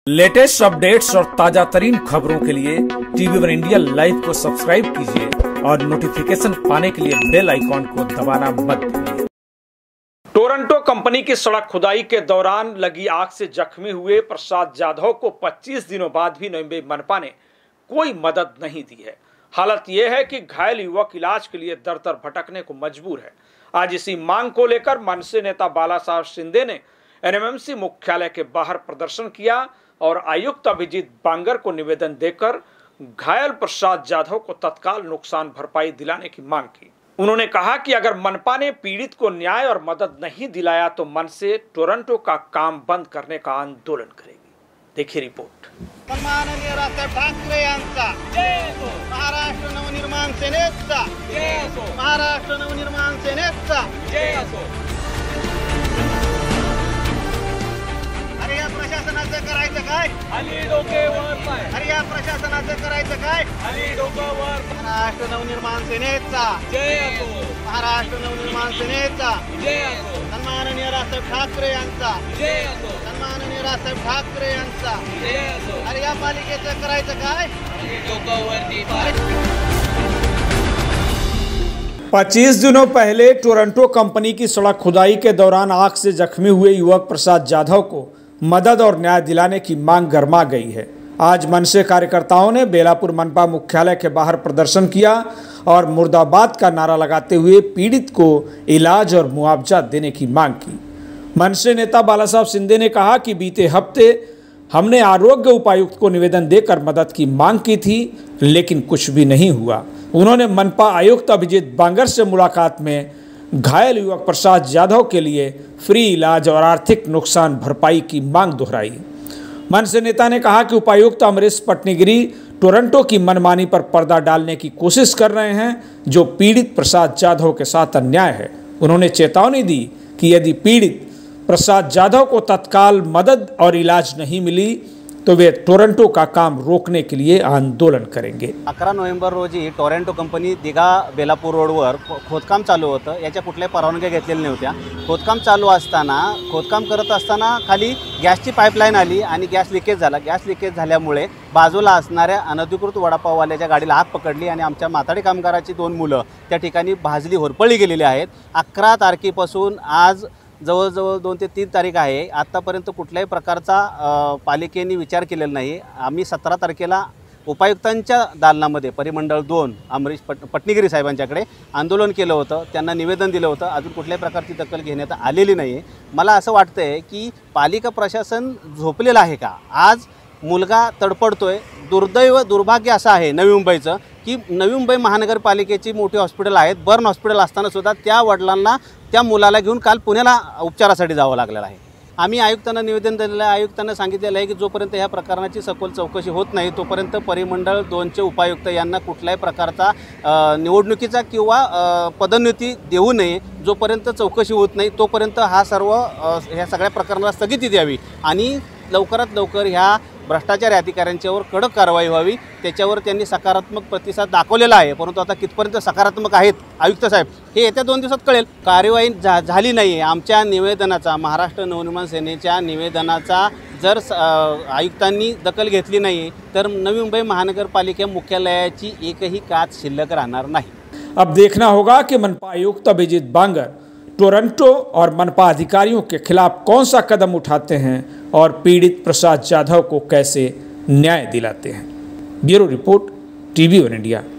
Latest updates और ताजा तरीन खबरों के लिए टीवी वन इंडिया लाइव को सब्सक्राइब कीजिए और नोटिफिकेशन पाने के लिए बेल आइकॉन को दबाना मत भूलिए। टोरंटो कंपनी की सड़क खुदाई के दौरान लगी आग से जख्मी हुए प्रसाद जाधव को 25 दिनों बाद भी नवी मनपा ने कोई मदद नहीं दी है। हालत यह है कि घायल युवक इलाज के लिए दर दर भटकने को मजबूर है। आज इसी मांग को लेकर मनसे नेता बाला साहब शिंदे ने एनएमएमसी मुख्यालय के बाहर प्रदर्शन किया और आयुक्त अभिजीत बांगर को निवेदन देकर घायल प्रसाद जाधव को तत्काल नुकसान भरपाई दिलाने की मांग की। उन्होंने कहा कि अगर मनपा ने पीड़ित को न्याय और मदद नहीं दिलाया तो मनसे टोरंटो का काम बंद करने का आंदोलन करेगी। देखिए रिपोर्ट। सन्माननीय राजसाहेब ठाकरे यांचा महाराष्ट्र नवनिर्माण सेनेचा महाराष्ट्र नवनिर्माण सेनेचा अरे या प्रशासनाचं करायचं काय? खाली डोके वर पाय. अरे या प्रशासनाचं करायचं काय? खाली डोके वर. महाराष्ट्र नवनिर्माण सेनेचा जय असो. महाराष्ट्र नवनिर्माण सेनेचा जय असो. सन्माननीय राजसाहेब ठाकरे यांचा जय असो. सन्माननीय राजसाहेब ठाकरे यांचा जय असो. अरे या पालिकेचं करायचं काय? खाली डोके वरती पाय. 25 दिनों पहले टोरंटो कंपनी की सड़क खुदाई के दौरान आग से जख्मी हुए युवक प्रसाद जाधव को मदद और न्याय दिलाने की मांग गरमा गई है। आज मनसे कार्यकर्ताओं ने बेलापुर मनपा मुख्यालय के बाहर प्रदर्शन किया और मुर्दाबाद का नारा लगाते हुए पीड़ित को इलाज और मुआवजा देने की मांग की। मनसे नेता बाला साहब शिंदे ने कहा कि बीते हफ्ते हमने आरोग्य उपायुक्त को निवेदन देकर मदद की मांग की थी, लेकिन कुछ भी नहीं हुआ। उन्होंने मनपा आयुक्त अभिजीत बांगर से मुलाकात में घायल युवक प्रसाद जाधव के लिए फ्री इलाज और आर्थिक नुकसान भरपाई की मांग दोहराई। मनसे नेता ने कहा कि उपायुक्त अमरीश पटनीगिरी टोरंटो की मनमानी पर पर्दा डालने की कोशिश कर रहे हैं, जो पीड़ित प्रसाद जाधव के साथ अन्याय है। उन्होंने चेतावनी दी कि यदि पीड़ित प्रसाद जाधव को तत्काल मदद और इलाज नहीं मिली तो वे टोरंटो का काम रोकने के लिए आंदोलन करेंगे। 11 नोव्हेंबर रोजी टोरंटो कंपनी दिघा बेलापूर रोडवर खोदकाम चालू होतं। याच्या कुठल्याही परवानग्या घेतलेल्या नव्हत्या। खोदकाम चालू असताना खोदकाम करत असताना खाली गॅसची पाईपलाईन आली आणि गॅस लिकेज झाला। गॅस लिकेज झाल्यामुळे बाजूला असणाऱ्या अनधिकृत वडापाववाल्याच्या गाडीला आग पकडली आणि आमच्या माथाडी कामगाराची 2 मुलं त्या ठिकाणी भाजली होरपळली गेलेली आहेत। 11 तारखेपासून आज जवळजवळ 2 ते 3 तारीख आहे। आत्तापर्यंत कुठल्याही प्रकारचा पालिकेने विचार केलेला नाही। आम्ही 17 तारखेला उपायुक्तांच्या दालनामध्ये परिमंडळ 2 अमरीश पटनीगिरी साहेबांच्याकडे आंदोलन केलं होतं, त्यांना निवेदन दिलं होतं। अजून कुठल्याही प्रकारची दखल घेण्यात आलेली नाही। मला असं वाटतंय की पालिका प्रशासन झोपलेलं आहे का? आज मुलगा तडपडतोय। दुर्दैव दुर्भाग्य असं आहे नवी मुंबईचं की नवी मुंबई महानगरपालिकेची मोठी हॉस्पिटल आहेत। बर्न हॉस्पिटल असताना सुद्धा त्या वडिलांना त्या मुलाला घेऊन काल पुण्याला उपचारासाठी जावं लागलेलं आहे। आम्ही आयुक्तांना निवेदन दिलेलं आहे। आयुक्तांना सांगितलेलं आहे की जोपर्यंत ह्या प्रकरणाची सखोल चौकशी होत नाही तोपर्यंत परिमंडळ 2चे उपायुक्त यांना कुठल्याही प्रकारचा निवडणुकीचा किंवा पदोन्नती देऊ नये। जोपर्यंत चौकशी होत नाही तोपर्यंत ह्या सगळ्या प्रकरणाला स्थगिती द्यावी आणि लवकरात लवकर ह्या भ्रष्टाचारी अधिकाऱ्यांच्यावर कडक कारवाई व्हावी। त्याच्यावर त्यांनी सकारात्मक प्रतिसाद दाखवलेला आहे, परंतु आता कितपर्यंत सकारात्मक आहेत आयुक्त साहेब हे येत्या 2 दिवसात कळेल। कार्यवाही झाली नाही आहे। आमच्या निवेदनाचा, महाराष्ट्र नवनिर्माण सेनेच्या निवेदनाचा जर आयुक्तांनी दखल घेतली नाही तर नवी मुंबई महानगरपालिका मुख्यालयाची एकही काच शिल्लक राहणार नाही। अब देखना होगा कि मनपा आयुक्त अभिजीत बांगर टोरंटो और मनपा अधिकारियों के खिलाफ कौन सा कदम उठाते हैं और पीड़ित प्रसाद जाधव को कैसे न्याय दिलाते हैं। Bureau report, TV one India.